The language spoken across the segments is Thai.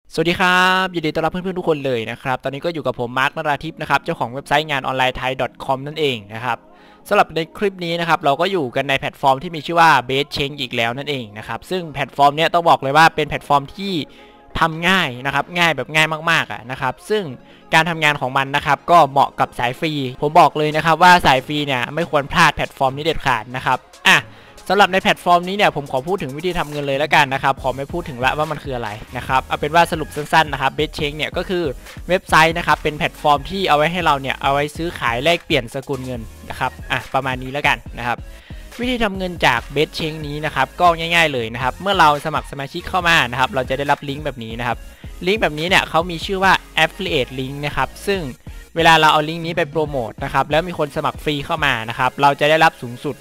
สวัสดีครับยินดีต้อนรับเพื่อนๆทุกคนเลยนะครับตอนนี้ก็อยู่กับผมมาร์คนราธิปนะครับเจ้าของเว็บไซต์งานออนไลน์ไทย .com นั่นเองนะครับสำหรับในคลิปนี้นะครับเราก็อยู่กันในแพลตฟอร์มที่มีชื่อว่า BaseChange อีกแล้วนั่นเองนะครับซึ่งแพลตฟอร์มนี้ต้องบอกเลยว่าเป็นแพลตฟอร์มที่ทำง่ายนะครับง่ายแบบง่ายมากๆนะครับซึ่งการทำงานของมันนะครับก็เหมาะกับสายฟรีผมบอกเลยนะครับว่าสายฟรีเนี่ยไม่ควรพลาดแพลตฟอร์มนี้เด็ดขาดนะครับสำหรับในแพลตฟอร์มนี้เนี่ยผมขอพูดถึงวิธีทำเงินเลยแล้วกันนะครับขอไม่พูดถึงว่ามันคืออะไรนะครับเอาเป็นว่าสรุปสั้นๆนะครับ BaseChange เนี่ยก็คือเว็บไซต์นะครับเป็นแพลตฟอร์มที่เอาไว้ให้เราเนี่ยเอาไว้ซื้อขายแลกเปลี่ยนสกุลเงินนะครับประมาณนี้แล้วกันนะครับวิธีทำเงินจาก BaseChange นี้นะครับก็ง่ายๆเลยนะครับเมื่อเราสมัครสมาชิกเข้ามานะครับเราจะได้รับลิงก์แบบนี้นะครับลิงก์แบบนี้เนี่ยเขามีชื่อว่า Affiliate Link นะครับซึ่งเวลาเราเอาลิงก์นี้ไปโปรโมทนะครับแล้วมีคนสมัครฟรีเข้ามานะครับเราจะได้รับสูงสุด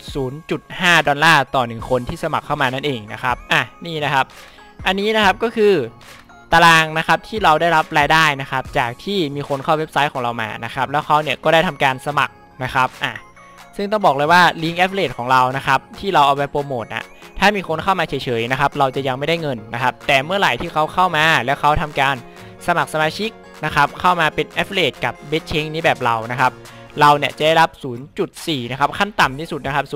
0.5 ดอลลาร์ต่อ1คนที่สมัครเข้ามานั่นเองนะครับนี่นะครับอันนี้นะครับก็คือตารางนะครับที่เราได้รับรายได้นะครับจากที่มีคนเข้าเว็บไซต์ของเรามานะครับแล้วเขาเนี่ยก็ได้ทำการสมัครนะครับซึ่งต้องบอกเลยว่าลิงก์ Affiliate ของเรานะครับที่เราเอาไปโปรโมทถ้ามีคนเข้ามาเฉยๆนะครับเราจะยังไม่ได้เงินนะครับแต่เมื่อไหร่ที่เขาเข้ามาแล้วเขาทำการสมัครสมาชิกนะครับเข้ามาเป็น Affiliate กับ BaseChange นี้แบบเรานะครับเราเนี่ยจะได้รับ 0.4 นะครับขั้นต่ำที่สุดนะครับ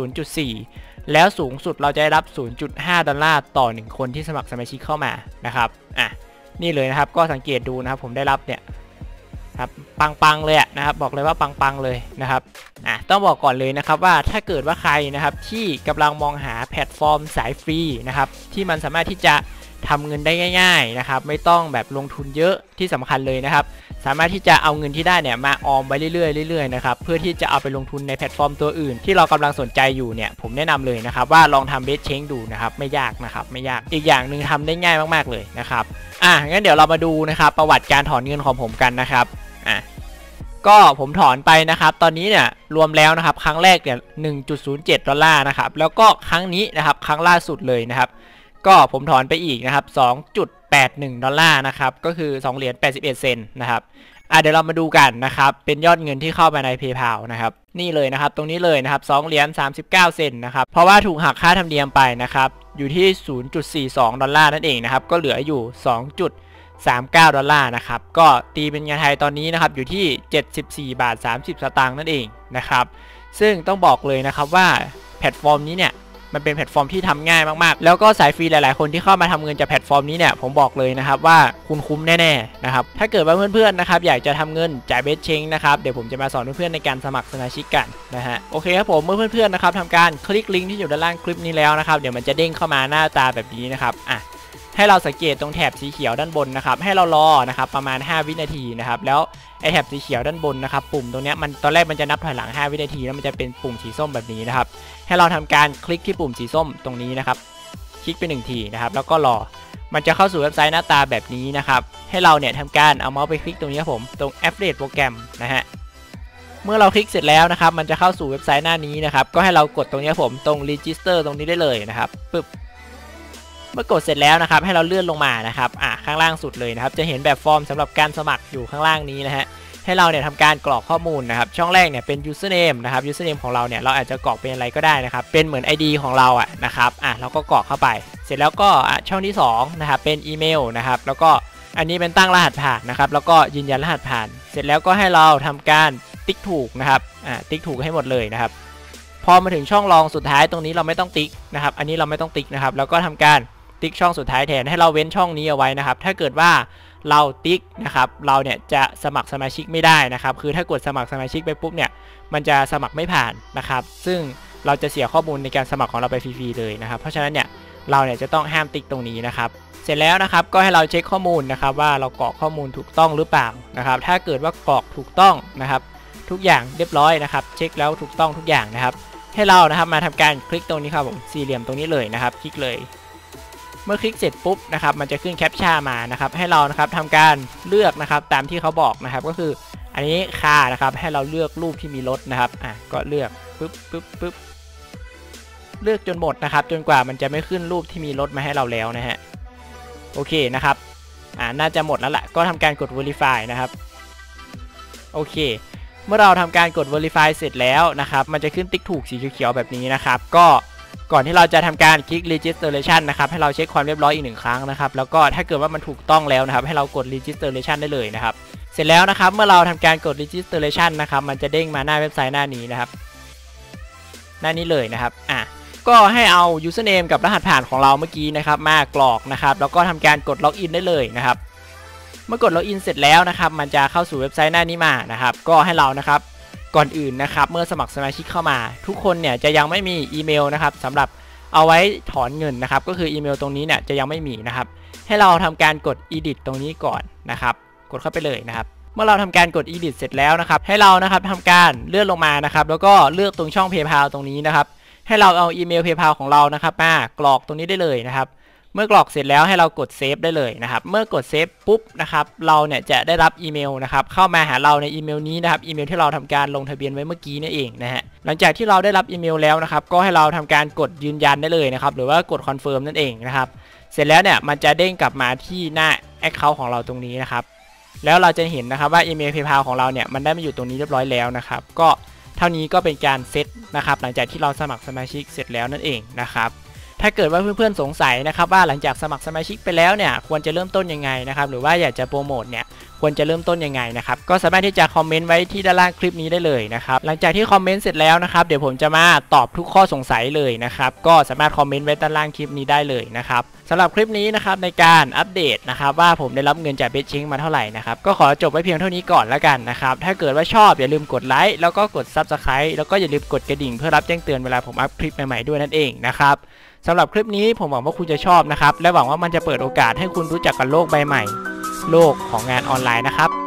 0.4 แล้วสูงสุดเราจะได้รับ 0.5 ดอลลาร์ต่อ1คนที่สมัครสมาชิกเข้ามานะครับนี่เลยนะครับก็สังเกตดูนะครับผมได้รับเนี่ยครับปังๆเลยนะครับบอกเลยว่าปังๆเลยนะครับต้องบอกก่อนเลยนะครับว่าถ้าเกิดว่าใครนะครับที่กำลังมองหาแพลตฟอร์มสายฟรีนะครับที่มันสามารถที่จะทำเงินได้ง่ายๆนะครับไม่ต้องแบบลงทุนเยอะที่สำคัญเลยนะครับสามารถที่จะเอาเงินที่ได้เนี่ยมาออมไปเรื่อยๆนะครับเพื่อที่จะเอาไปลงทุนในแพลตฟอร์มตัวอื่นที่เรากำลังสนใจอยู่เนี่ยผมแนะนำเลยนะครับว่าลองทำ BaseChange ดูนะครับไม่ยากนะครับไม่ยากอีกอย่างหนึ่งทำได้ง่ายมากๆเลยนะครับงั้นเดี๋ยวเรามาดูนะครับประวัติการถอนเงินของผมกันนะครับก็ผมถอนไปนะครับตอนนี้เนี่ยรวมแล้วนะครับครั้งแรกเนี่ย 1.07 ดอลลาร์นะครับแล้วก็ครั้งนี้นะครับครั้งล่าสุดเลยนะครับก็ผมถอนไปอีกนะครับ 2.81 ดอลลาร์นะครับก็คือ2เหรียญ81 เซนต์นะครับเดี๋ยวเรามาดูกันนะครับเป็นยอดเงินที่เข้ามาใน PayPal นะครับนี่เลยนะครับตรงนี้เลยนะครับ2เหรียญ39 เซนต์นะครับเพราะว่าถูกหักค่าธรรมเนียมไปนะครับอยู่ที่ 0.42 ดอลลาร์นั่นเองนะครับก็เหลืออยู่ 2.39 ดอลลาร์นะครับก็ตีเป็นเงินไทยตอนนี้นะครับอยู่ที่ 74 บาท 30 สตางค์นั่นเองนะครับซึ่งต้องบอกเลยนะครับว่าแพลตฟอร์มนี้เนี่ยมันเป็นแพลตฟอร์มที่ทำง่ายมากๆแล้วก็สายฟรีหลายๆคนที่เข้ามาทำเงินจากแพลตฟอร์มนี้เนี่ยผมบอกเลยนะครับว่าคุณคุ้มแน่ๆนะครับถ้าเกิดว่าเพื่อนๆนะครับอยากจะทำเงินจาก BaseChange นะครับเดี๋ยวผมจะมาสอนเพื่อนๆในการสมัครสมาชิกกันนะฮะโอเคครับผมเมื่อเพื่อนๆนะครับทำการคลิกลิงก์ที่อยู่ด้านล่างคลิปนี้แล้วนะครับเดี๋ยวมันจะเด้งเข้ามาหน้าตาแบบนี้นะครับให้เราสังเกตตรงแถบสีเขียวด้านบนนะครับให้เรารอนะครับประมาณ5วินาทีนะครับแล้วไอแถบสีเขียวด้านบนนะครับปุ่มตรงนี้มันตอนแรกมันจะนับถอยหลัง5วินาทีแล้วมันจะเป็นปุ่มสีส้มแบบนี้นะครับให้เราทำการคลิกที่ปุ่มสีส้มตรงนี้นะครับคลิกไป1ทีนะครับแล้วก็รอมันจะเข้าสู่เว็บไซต์หน้าตาแบบนี้นะครับให้เราเนี่ยทำการเอาเมาส์ไปคลิกตรงนี้ครับผมตรง Affiliate โปรแกรมนะฮะเมื่อเราคลิกเสร็จแล้วนะครับมันจะเข้าสู่เว็บไซต์หน้านี้นะครับก็ให้เรากดตรงนี้ผมตรง Register ตรงนี้ได้เลยนะครับปึ๊บเมื่อกดเสร็จแล้วนะครับให้เราเลื่อนลงมานะครับข้างล่างสุดเลยนะครับจะเห็นแบบฟอร์มสำหรับการสมัครอยู่ข้างล่างนี้นะฮะให้เราเนี่ยทำการกรอกข้อมูลนะครับช่องแรกเนี่ยเป็น username นะครับ username ของเราเนี่ยเราอาจจะกรอกเป็นอะไรก็ได้นะครับเป็นเหมือน ID ของเรานะครับเราก็กรอกเข้าไปเสร็จแล้วก็ช่องที่2นะครับเป็นอีเมลนะครับแล้วก็อันนี้เป็นตั้งรหัสผ่านนะครับแล้วก็ยืนยันรหัสผ่านเสร็จแล้วก็ให้เราทำการติ๊กถูกนะครับติ๊กถูกให้หมดเลยนะครับพอมาถึงช่องรองสุดท้ายตรงนี้เราไม่ต้องติ๊กนะครับอันนี้เราไม่ต้องติ๊กนะครับแล้วก็ทำการติ๊กช่องสุดท้ายแทนให้เราเว้นช่องนี้เอาไว้นะครับถ้าเกิดว่าเราติ๊กนะครับเราเนี่ยจะสมัครสมาชิกไม่ได้นะครับคือถ้ากดสมัครสมาชิกไปปุ๊บเนี่ยมันจะสมัครไม่ผ่านนะครับซึ่งเราจะเสียข้อมูลในการสมัครของเราไปฟรีๆเลยนะครับเพราะฉะนั้นเนี่ยเราเนี่ยจะต้องห้ามติ๊กตรงนี้นะครับเสร็จแล้วนะครับก็ให้เราเช็คข้อมูลนะครับว่าเรากรอกข้อมูลถูกต้องหรือเปล่านะครับถ้าเกิดว่ากรอกถูกต้องนะครับทุกอย่างเรียบร้อยนะครับเช็คแล้วถูกต้องทุกอย่างนะครับให้เรานะครับมาทำการคลิกตรงนี้ครับผมสี่เหลี่ยมตรงนี้เลยนะครับคลิกเลยเมื่อคลิกเสร็จปุ๊บนะครับมันจะขึ้นแคปชั่นมานะครับให้เรานะครับทำการเลือกนะครับตามที่เขาบอกนะครับก็คืออันนี้ค่านะครับให้เราเลือกรูปที่มีรถนะครับก็เลือกปึ๊บเลือกจนหมดนะครับจนกว่ามันจะไม่ขึ้นรูปที่มีรถมาให้เราแล้วนะฮะโอเคนะครับน่าจะหมดแล้วแหละก็ทำการกด Verify นะครับโอเคเมื่อเราทำการกด Verify เสร็จแล้วนะครับมันจะขึ้นติ๊กถูกสีเขียวๆแบบนี้นะครับก็ก่อนที่เราจะทำการคลิก registration นะครับให้เราเช็คความเรียบร้อยอีก1ครั้งนะครับแล้วก็ถ้าเกิดว่ามันถูกต้องแล้วนะครับให้เรากด registration ได้เลยนะครับเสร็จแล้วนะครับเมื่อเราทำการกด registration นะครับมันจะเด้งมาหน้าเว็บไซต์หน้านี้นะครับหน้านี้เลยนะครับก็ให้เอา username กับรหัสผ่านของเราเมื่อกี้นะครับมากรอกนะครับแล้วก็ทำการกด login ได้เลยนะครับเมื่อกด login เสร็จแล้วนะครับมันจะเข้าสู่เว็บไซต์หน้านี้มานะครับก็ให้เรานะครับก่อนอื่นนะครับเมื่อสมัครสมาชิกเข้ามาทุกคนเนี่ยจะยังไม่มีอีเมลนะครับสำหรับเอาไว้ถอนเงินนะครับก็คืออีเมลตรงนี้เนี่ยจะยังไม่มีนะครับให้เราทำการกด edit ตรงนี้ก่อนนะครับกดเข้าไปเลยนะครับเมื่อเราทำการกด edit เสร็จแล้วนะครับให้เรานะครับทำการเลื่อนลงมานะครับแล้วก็เลือกตรงช่อง PayPal ตรงนี้นะครับให้เราเอาอีเมล PayPal ของเรานะครับมากรอกตรงนี้ได้เลยนะครับเมื่อกรอกเสร็จแล้วให้เรากดเซฟได้เลยนะครับเมื่อกดเซฟปุ๊บนะครับเราเนี่ยจะได้รับอีเมลนะครับเข้ามาหาเราในอีเมลนี้นะครับอีเมลที่เราทำการลงทะเบียนไว้เมื่อกี้นี่เองนะฮะหลังจากที่เราได้รับอีเมลแล้วนะครับก็ให้เราทำการกดยืนยันได้เลยนะครับหรือว่ากดคอนเฟิร์มนั่นเองนะครับเสร็จแล้วเนี่ยมันจะเด้งกลับมาที่หน้า Account ของเราตรงนี้นะครับแล้วเราจะเห็นนะครับว่าอีเมล PayPal ของเราเนี่ยมันได้มาอยู่ตรงนี้เรียบร้อยแล้วนะครับก็เท่านี้ก็เป็นการเซตนะครับหลังจากที่เราสมัครสมาชิกเสร็จแล้วนั่นเองนะครับถ้าเกิดว่าเพื่อนๆสงสัยนะครับว่าหลังจากสมัครสมาชิกไปแล้วเนี่ยควรจะเริ่มต้นยังไงนะครับหรือว่าอยากจะโปรโมทเนี่ยควรจะเริ่มต้นยังไงนะครับก็สามารถที่จะคอมเมนต์ไว้ที่ด้านล่างคลิปนี้ได้เลยนะครับหลังจากที่คอมเมนต์เสร็จแล้วนะครับเดี๋ยวผมจะมาตอบทุกข้อสงสัยเลยนะครับก็สามารถคอมเมนต์ไว้ด้านล่างคลิปนี้ได้เลยนะครับสำหรับคลิปนี้นะครับในการอัปเดตนะครับว่าผมได้รับเงินจากเบสชิงมาเท่าไหร่นะครับก็ขอจบไว้เพียงเท่านี้ก่อนแล้วกันนะครับถ้าเกิดว่าชอบอย่าลืมกดไลค์แล้วก็กด Subscribe แล้วก็อย่าลืมกดกระดิ่งเพื่อรับแจ้งเตือนเวลาผมอัพคลิปใหม่ๆด้วยนั่นเองนะครับสำหรับคลิปนี้ผมหวังว่าคุณจะชอบนะครับและหวังว่ามันจะเปิดโอกาสให้คุณรู้จักกับโลกใบใหม่โลกของงานออนไลน์นะครับ